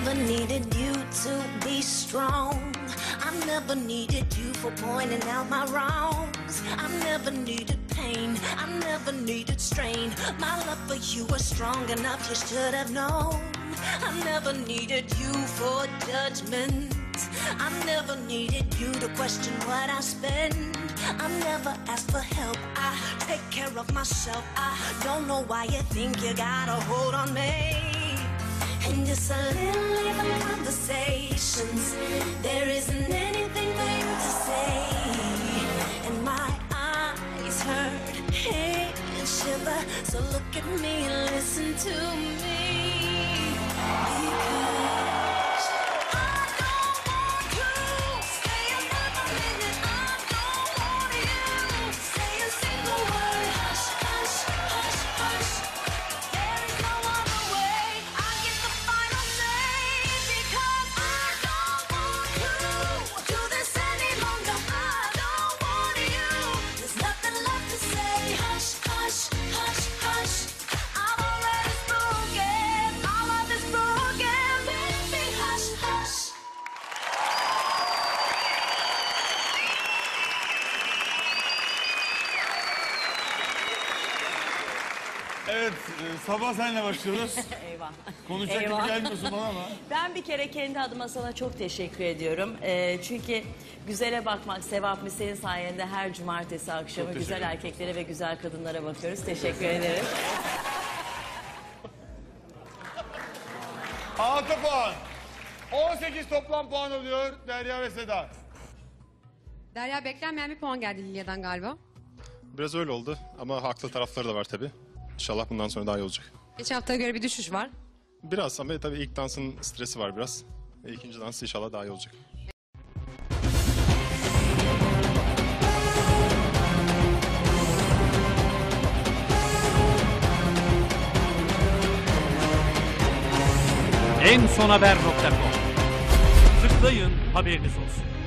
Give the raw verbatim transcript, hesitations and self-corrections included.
never needed you to be strong. I never needed you for pointing out my wrongs. I never needed pain, I never needed strain. My love for you was strong enough, you should have known. I never needed you for judgment. I never needed you to question what I spend. I never asked for help, I take care of myself. I don't know why you think you got a hold on me. And just a little even conversations, there isn't anything for you to say. And my eyes hurt, head shiver, so look at me and listen to me. Because I don't want to stay another minute. I don't want you to say a single word. Hush, hush, hush, hush. There is no other way. I get the final say. Because I don't want to do this any longer. I don't want you. There's nothing left to say. Hush, hush, hush, hush. I'm already spoken. All love is broken. Baby, hush, hush. Evet, e, sabah seninle başlıyoruz. Eyvah. Konuşacak Eyvah. gibi gelmiyorsun bana ama. Ben bir kere kendi adıma sana çok teşekkür ediyorum. Ee, çünkü güzele bakmak sevap mı, senin sayende her cumartesi akşamı Çok güzel teşekkür erkeklere ve güzel kadınlara bakıyoruz. Teşekkür ederim. altı puan. on sekiz toplam puan oluyor Derya ve Seda. Derya, beklenmeyen bir puan geldi Lilya'dan galiba. Biraz öyle oldu ama haklı tarafları da var tabii. İnşallah bundan sonra daha iyi olacak. Geçen haftaya göre bir düşüş var. Biraz ama tabii ilk dansın stresi var biraz. E, İkinci dans inşallah daha iyi olacak. en son haber nokta com. Tıklayın, haberiniz olsun.